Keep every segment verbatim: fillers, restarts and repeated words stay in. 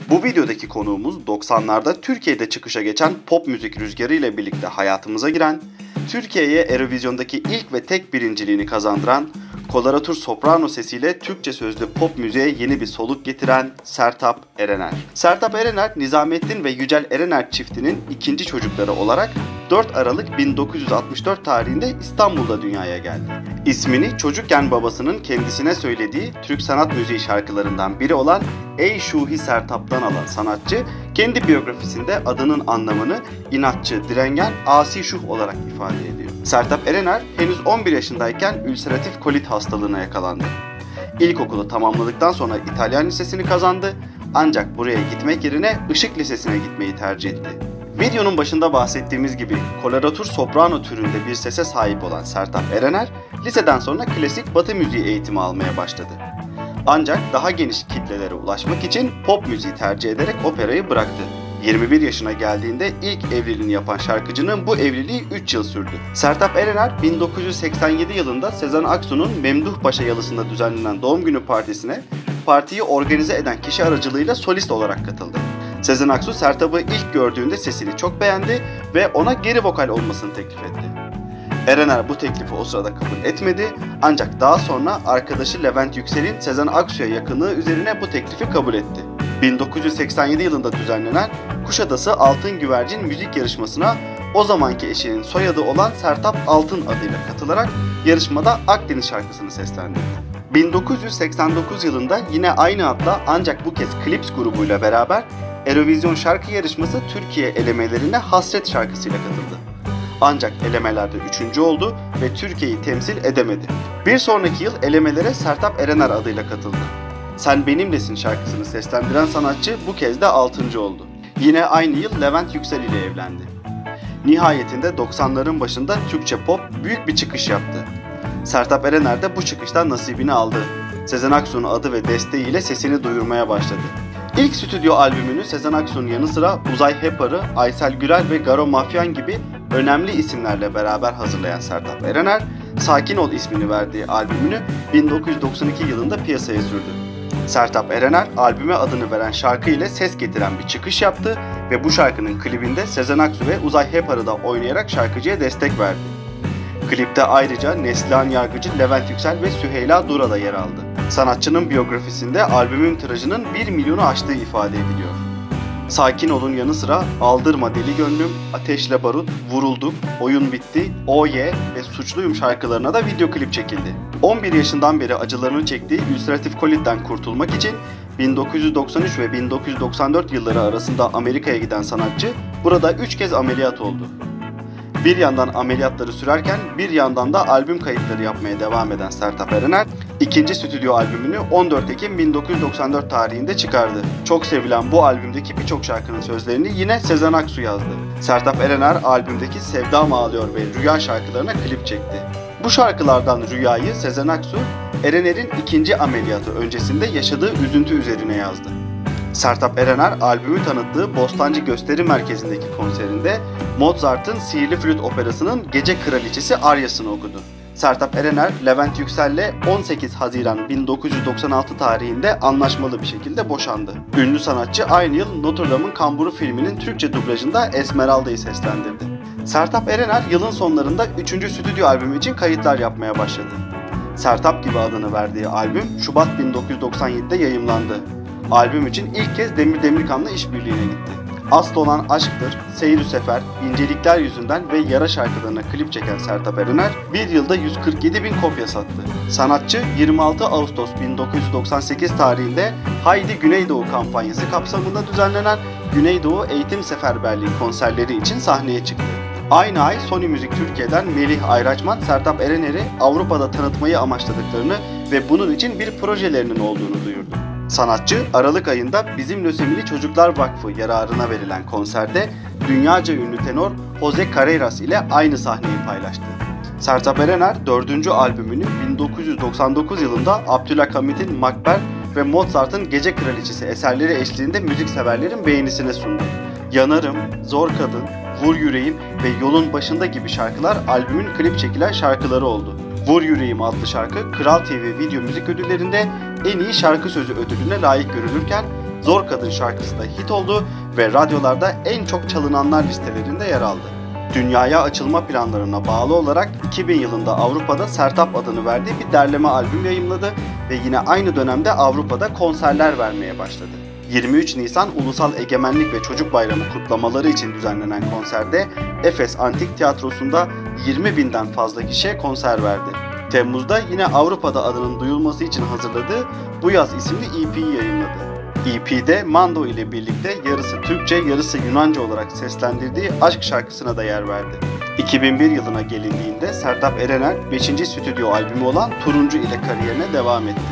Bu videodaki konuğumuz doksanlarda Türkiye'de çıkışa geçen pop müzik rüzgarı ile birlikte hayatımıza giren, Türkiye'ye Eurovision'daki ilk ve tek birinciliğini kazandıran, koloratur soprano sesiyle Türkçe sözlü pop müziğe yeni bir soluk getiren Sertab Erener. Sertab Erener, Nizamettin ve Yücel Erener çiftinin ikinci çocukları olarak dört Aralık bin dokuz yüz altmış dört tarihinde İstanbul'da dünyaya geldi. İsmini çocukken babasının kendisine söylediği Türk sanat müziği şarkılarından biri olan Ey Şuhi Sertab'dan alan sanatçı, kendi biyografisinde adının anlamını inatçı, direngen, asi şuh olarak ifade ediyor. Sertab Erener henüz on bir yaşındayken ülseratif kolit hastalığına yakalandı. İlkokulu tamamladıktan sonra İtalyan Lisesi'ni kazandı, ancak buraya gitmek yerine Işık Lisesi'ne gitmeyi tercih etti. Videonun başında bahsettiğimiz gibi koloratur soprano türünde bir sese sahip olan Sertab Erener, liseden sonra klasik batı müziği eğitimi almaya başladı. Ancak daha geniş kitlelere ulaşmak için pop müziği tercih ederek operayı bıraktı. yirmi bir yaşına geldiğinde ilk evliliğini yapan şarkıcının bu evliliği üç yıl sürdü. Sertab Erener bin dokuz yüz seksen yedi yılında Sezen Aksu'nun Memduhpaşa Yalısı'nda düzenlenen doğum günü partisine partiyi organize eden kişi aracılığıyla solist olarak katıldı. Sezen Aksu Sertab'ı ilk gördüğünde sesini çok beğendi ve ona geri vokal olmasını teklif etti. Erener bu teklifi o sırada kabul etmedi, ancak daha sonra arkadaşı Levent Yüksel'in Sezen Aksu'ya yakınlığı üzerine bu teklifi kabul etti. bin dokuz yüz seksen yedi yılında düzenlenen Kuşadası Altın Güvercin müzik yarışmasına o zamanki eşinin soyadı olan Sertab Altın adıyla katılarak yarışmada Akdeniz şarkısını seslendirdi. bin dokuz yüz seksen dokuz yılında yine aynı adla ancak bu kez Clips grubuyla beraber Eurovision şarkı yarışması Türkiye elemelerine Hasret şarkısıyla katıldı. Ancak elemelerde üçüncü oldu ve Türkiye'yi temsil edemedi. Bir sonraki yıl elemelere Sertab Erener adıyla katıldı. Sen Benimlesin şarkısını seslendiren sanatçı bu kez de altıncı oldu. Yine aynı yıl Levent Yüksel ile evlendi. Nihayetinde doksanların başında Türkçe pop büyük bir çıkış yaptı. Sertab Erener de bu çıkıştan nasibini aldı. Sezen Aksu'nun adı ve desteğiyle sesini duyurmaya başladı. İlk stüdyo albümünü Sezen Aksu'nun yanı sıra Uzay Hepar'ı, Aysel Gürel ve Garo Mafyan gibi önemli isimlerle beraber hazırlayan Sertab Erener, Sakin Ol ismini verdiği albümünü bin dokuz yüz doksan iki yılında piyasaya sürdü. Sertab Erener, albüme adını veren şarkı ile ses getiren bir çıkış yaptı ve bu şarkının klibinde Sezen Aksu ve Uzay Hepar'ı da oynayarak şarkıcıya destek verdi. Klipte ayrıca Neslihan Yargıcı, Levent Yüksel ve Süheyla Dura da yer aldı. Sanatçının biyografisinde albümün tirajının bir milyonu aştığı ifade ediliyor. Sakin Ol'un yanı sıra Aldırma Deli Gönlüm, Ateşle Barut, Vurulduk, Oyun Bitti, Oye ve Suçluyum şarkılarına da video klip çekildi. on bir yaşından beri acılarını çektiği ülseratif kolitten kurtulmak için bin dokuz yüz doksan üç ve bin dokuz yüz doksan dört yılları arasında Amerika'ya giden sanatçı burada üç kez ameliyat oldu. Bir yandan ameliyatları sürerken bir yandan da albüm kayıtları yapmaya devam eden Sertab Erener, ikinci stüdyo albümünü on dört Ekim bin dokuz yüz doksan dört tarihinde çıkardı. Çok sevilen bu albümdeki birçok şarkının sözlerini yine Sezen Aksu yazdı. Sertab Erener albümdeki Sevda Mı Ağlıyor ve Rüya şarkılarına klip çekti. Bu şarkılardan Rüya'yı Sezen Aksu, Erener'in ikinci ameliyatı öncesinde yaşadığı üzüntü üzerine yazdı. Sertab Erener albümü tanıttığı Bostancı Gösteri Merkezi'ndeki konserinde Mozart'ın Sihirli Flüt Operası'nın Gece Kraliçesi aryasını okudu. Sertab Erener, Levent Yüksel'le on sekiz Haziran bin dokuz yüz doksan altı tarihinde anlaşmalı bir şekilde boşandı. Ünlü sanatçı aynı yıl Notre Dame'ın Kamburu filminin Türkçe dublajında Esmeralda'yı seslendirdi. Sertab Erener yılın sonlarında üçüncü stüdyo albümü için kayıtlar yapmaya başladı. Sertab gibi adını verdiği albüm Şubat bin dokuz yüz doksan yedi'de yayımlandı. Albüm için ilk kez Demir Demirkan'la işbirliğine gitti. Aslı olan Aşktır, Seyir-ü Sefer, İncelikler Yüzünden ve Yara şarkılarına klip çeken Sertab Erener bir yılda yüz kırk yedi bin kopya sattı. Sanatçı yirmi altı Ağustos bin dokuz yüz doksan sekiz tarihinde Haydi Güneydoğu kampanyası kapsamında düzenlenen Güneydoğu Eğitim Seferberliği konserleri için sahneye çıktı. Aynı ay Sony Müzik Türkiye'den Melih Ayraçman, Sertab Erener'i Avrupa'da tanıtmayı amaçladıklarını ve bunun için bir projelerinin olduğunu duyurdu. Sanatçı, Aralık ayında Bizim Lösemili Çocuklar Vakfı yararına verilen konserde dünyaca ünlü tenor Jose Carreras ile aynı sahneyi paylaştı. Sertab Erener, dördüncü albümünü bin dokuz yüz doksan dokuz yılında Abdülhamit'in Makber ve Mozart'ın Gece Kraliçesi eserleri eşliğinde müzikseverlerin beğenisine sundu. Yanarım, Zor Kadın, Vur Yüreğim ve Yolun Başında gibi şarkılar albümün klip çekilen şarkıları oldu. Vur Yüreğim adlı şarkı Kral T V Video Müzik Ödülleri'nde en iyi şarkı sözü ödülüne layık görülürken Zor Kadın şarkısı da hit oldu ve radyolarda en çok çalınanlar listelerinde yer aldı. Dünyaya açılma planlarına bağlı olarak iki bin yılında Avrupa'da Sertab adını verdiği bir derleme albüm yayımladı ve yine aynı dönemde Avrupa'da konserler vermeye başladı. yirmi üç Nisan Ulusal Egemenlik ve Çocuk Bayramı kutlamaları için düzenlenen konserde Efes Antik Tiyatrosu'nda yirmi binden fazla kişiye konser verdi. Temmuz'da yine Avrupa'da adının duyulması için hazırladığı Bu Yaz isimli E P'yi yayınladı. E P'de Mando ile birlikte yarısı Türkçe yarısı Yunanca olarak seslendirdiği Aşk şarkısına da yer verdi. iki bin bir yılına gelindiğinde Sertab Erener beşinci stüdyo albümü olan Turuncu ile kariyerine devam etti.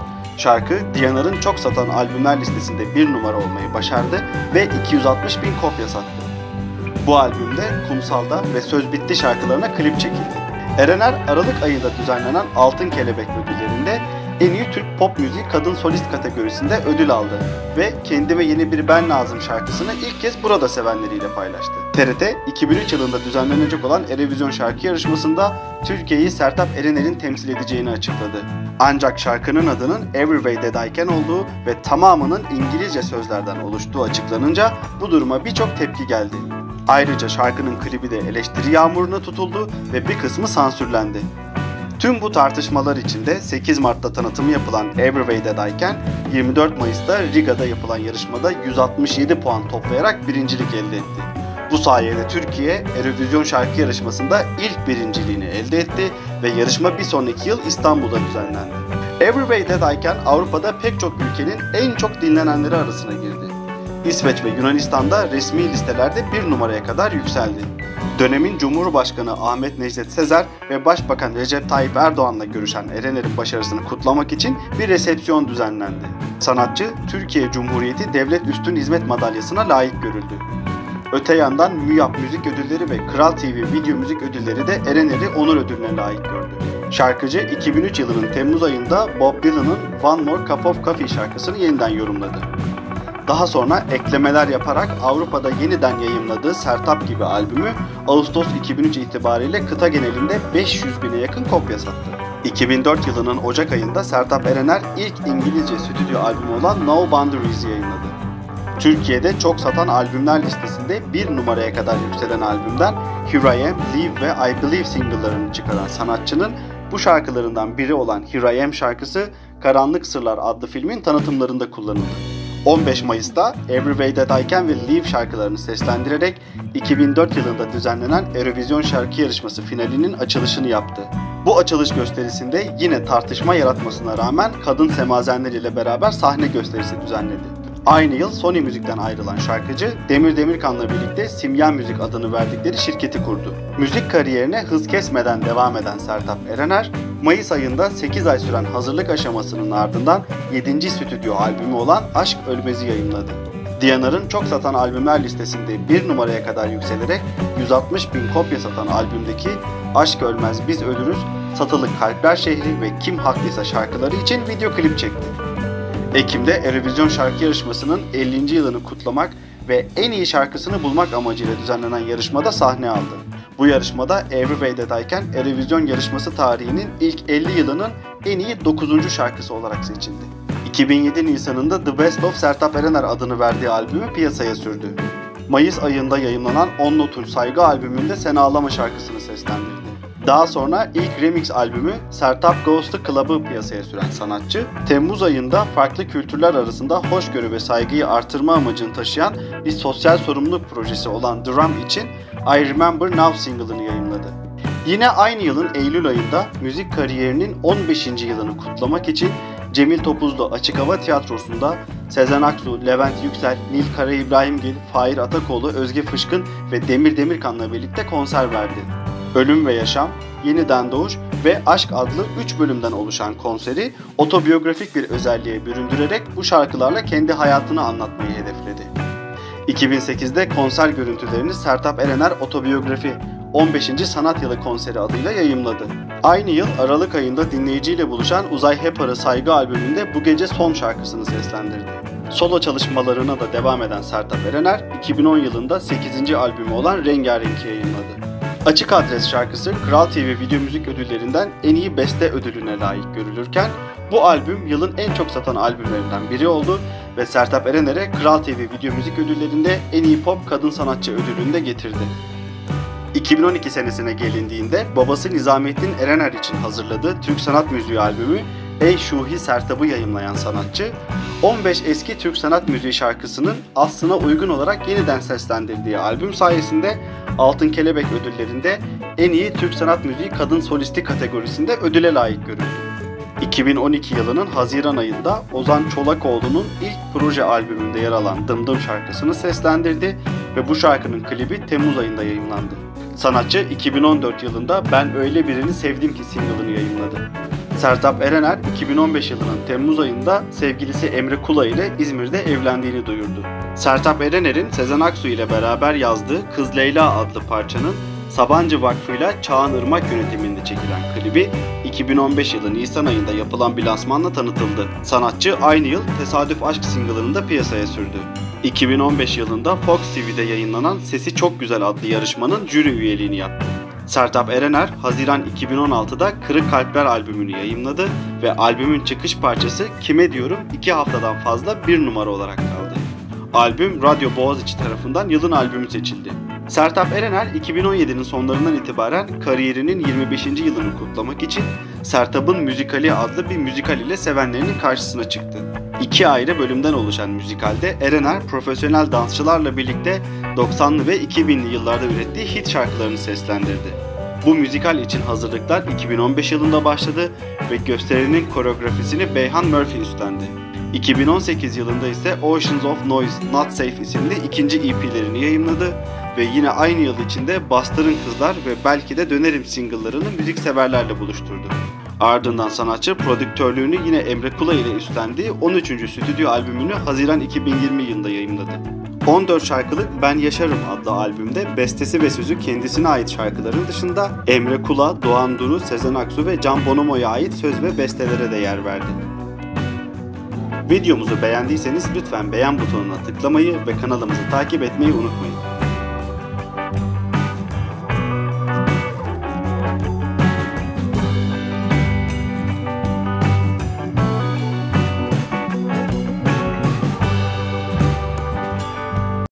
Şarkı Diyanar'ın çok satan albümler listesinde bir numara olmayı başardı ve iki yüz altmış bin kopya sattı. Bu albümde Kumsal'da ve Söz Bitti şarkılarına klip çekildi. Erener Aralık ayında düzenlenen Altın Kelebek ödüllerinde en iyi Türk pop müziği kadın solist kategorisinde ödül aldı ve Kendime Yeni Bir Ben Lazım şarkısını ilk kez burada sevenleriyle paylaştı. T R T iki bin üç yılında düzenlenecek olan Eurovision şarkı yarışmasında Türkiye'yi Sertab Erener'in temsil edeceğini açıkladı. Ancak şarkının adının Every Way That I Can olduğu ve tamamının İngilizce sözlerden oluştuğu açıklanınca bu duruma birçok tepki geldi. Ayrıca şarkının klibi de eleştiri yağmuruna tutuldu ve bir kısmı sansürlendi. Tüm bu tartışmalar içinde sekiz Mart'ta tanıtımı yapılan Every Way That I Can, yirmi dört Mayıs'ta Riga'da yapılan yarışmada yüz altmış yedi puan toplayarak birincilik elde etti. Bu sayede Türkiye, Eurovision şarkı yarışmasında ilk birinciliğini elde etti ve yarışma bir sonraki yıl İstanbul'da düzenlendi. Every Way That I Can, Avrupa'da pek çok ülkenin en çok dinlenenleri arasına girdi. İsveç ve Yunanistan'da resmi listelerde bir numaraya kadar yükseldi. Dönemin Cumhurbaşkanı Ahmet Necdet Sezer ve Başbakan Recep Tayyip Erdoğan'la görüşen Erener'in başarısını kutlamak için bir resepsiyon düzenlendi. Sanatçı, Türkiye Cumhuriyeti Devlet Üstün Hizmet Madalyası'na layık görüldü. Öte yandan MÜYAP Müzik Ödülleri ve Kral T V Video Müzik Ödülleri de Erener'i onur ödülüne layık gördü. Şarkıcı iki bin üç yılının Temmuz ayında Bob Dylan'ın One More Cup of Coffee şarkısını yeniden yorumladı. Daha sonra eklemeler yaparak Avrupa'da yeniden yayımladığı Sertab Gibi albümü Ağustos iki bin üç itibariyle kıta genelinde beş yüz bine yakın kopya sattı. iki bin dört yılının Ocak ayında Sertab Erener ilk İngilizce stüdyo albümü olan No Boundaries'i yayınladı. Türkiye'de çok satan albümler listesinde bir numaraya kadar yükselen albümden Here I Am, Leave ve I Believe single'larını çıkaran sanatçının bu şarkılarından biri olan Here I Am şarkısı Karanlık Sırlar adlı filmin tanıtımlarında kullanıldı. on beş Mayıs'ta Every Way That I Can ve Leave şarkılarını seslendirerek iki bin dört yılında düzenlenen Eurovision şarkı yarışması finalinin açılışını yaptı. Bu açılış gösterisinde yine tartışma yaratmasına rağmen kadın semazenler ile beraber sahne gösterisi düzenledi. Aynı yıl Sony Müzik'ten ayrılan şarkıcı Demir Demirkan'la birlikte Simyen Müzik adını verdikleri şirketi kurdu. Müzik kariyerine hız kesmeden devam eden Sertab Erener, Mayıs ayında sekiz ay süren hazırlık aşamasının ardından yedinci stüdyo albümü olan Aşk Ölmez'i yayımladı. Diyanar'ın çok satan albümler listesinde bir numaraya kadar yükselerek yüz altmış bin kopya satan albümdeki Aşk Ölmez Biz Ölürüz, Satılık Kalpler Şehri ve Kim Haklıysa şarkıları için video klip çekti. Ekim'de Eurovision şarkı yarışmasının ellinci yılını kutlamak ve en iyi şarkısını bulmak amacıyla düzenlenen yarışmada sahne aldı. Bu yarışmada Every Way That I Can, Eurovision yarışması tarihinin ilk elli yılının en iyi dokuzuncu şarkısı olarak seçildi. iki bin yedi Nisan'ında The Best of Sertab Erener adını verdiği albümü piyasaya sürdü. Mayıs ayında yayımlanan On Not'un Saygı albümünde Sen Ağlama şarkısını seslendirdi. Daha sonra ilk remix albümü Sertab Goes to Club'ı piyasaya süren sanatçı, Temmuz ayında farklı kültürler arasında hoşgörü ve saygıyı artırma amacını taşıyan bir sosyal sorumluluk projesi olan Drum için I Remember Now single'ını yayımladı. Yine aynı yılın Eylül ayında müzik kariyerinin on beşinci yılını kutlamak için Cemil Topuzlu Açık Hava Tiyatrosu'nda Sezen Aksu, Levent Yüksel, Nil Kara İbrahimgil, Fahir Atakoğlu, Özge Fışkın ve Demir Demirkan'la birlikte konser verdi. Ölüm ve Yaşam, Yeniden Doğuş ve Aşk adlı üç bölümden oluşan konseri otobiyografik bir özelliğe büründürerek bu şarkılarla kendi hayatını anlatmayı hedefledi. iki bin sekizde konser görüntülerini Sertab Erener Otobiyografi on beşinci Sanat Yılı konseri adıyla yayımladı. Aynı yıl Aralık ayında dinleyiciyle buluşan Uzay Hepar'ı Saygı albümünde Bu Gece Son şarkısını seslendirdi. Solo çalışmalarına da devam eden Sertab Erener, iki bin on yılında sekizinci albümü olan Rengarenk'i yayınladı. Açık Adres şarkısı Kral T V Video Müzik Ödülleri'nden en iyi beste ödülüne layık görülürken bu albüm yılın en çok satan albümlerinden biri oldu ve Sertab Erener'e Kral T V Video Müzik Ödülleri'nde en iyi pop kadın sanatçı ödülünü de getirdi. iki bin on iki senesine gelindiğinde babası Nizamettin Erener için hazırladığı Türk Sanat Müziği albümü Ey Şuhi Sertab'ı yayımlayan sanatçı, on beş eski Türk Sanat Müziği şarkısının aslına uygun olarak yeniden seslendirdiği albüm sayesinde Altın Kelebek ödüllerinde en iyi Türk Sanat Müziği kadın solisti kategorisinde ödüle layık görüldü. iki bin on iki yılının Haziran ayında Ozan Çolakoğlu'nun ilk proje albümünde yer alan Dım Dım şarkısını seslendirdi ve bu şarkının klibi Temmuz ayında yayımlandı. Sanatçı iki bin on dört yılında Ben Öyle Birini Sevdim Ki single'ını yayımladı. Sertab Erener iki bin on beş yılının Temmuz ayında sevgilisi Emre Kula ile İzmir'de evlendiğini duyurdu. Sertab Erener'in Sezen Aksu ile beraber yazdığı Kız Leyla adlı parçanın Sabancı Vakfı'yla Çağan Irmak yönetiminde çekilen klibi iki bin on beş yılı Nisan ayında yapılan bir lansmanla tanıtıldı. Sanatçı aynı yıl Tesadüf Aşk single'ını da piyasaya sürdü. iki bin on beş yılında Fox T V'de yayınlanan Sesi Çok Güzel adlı yarışmanın jüri üyeliğini yaptı. Sertab Erener, Haziran iki bin on altıda Kırık Kalpler albümünü yayımladı ve albümün çıkış parçası Kime Diyorum iki haftadan fazla bir numara olarak kaldı. Albüm Radyo Boğaziçi tarafından yılın albümü seçildi. Sertab Erener iki bin on yedinin sonlarından itibaren kariyerinin yirmi beşinci yılını kutlamak için Sertab'ın Müzikali adlı bir müzikal ile sevenlerinin karşısına çıktı. İki ayrı bölümden oluşan müzikalde Erener profesyonel dansçılarla birlikte doksanlı ve iki binli yıllarda ürettiği hit şarkılarını seslendirdi. Bu müzikal için hazırlıklar iki bin on beş yılında başladı ve gösterinin koreografisini Beyhan Murphy üstlendi. iki bin on sekiz yılında ise Oceans of Noise Not Safe isimli ikinci E P'lerini yayımladı ve yine aynı yıl içinde Bastırın Kızlar ve Belki de Dönerim single'larını müzikseverlerle buluşturdu. Ardından sanatçı prodüktörlüğünü yine Emre Kula ile üstlendiği on üçüncü stüdyo albümünü Haziran iki bin yirmi yılında yayımladı. on dört şarkılık Ben Yaşarım adlı albümde bestesi ve sözü kendisine ait şarkıların dışında Emre Kula, Doğan Duru, Sezen Aksu ve Can Bonomo'ya ait söz ve bestelere de yer verdi. Videomuzu beğendiyseniz lütfen beğen butonuna tıklamayı ve kanalımızı takip etmeyi unutmayın.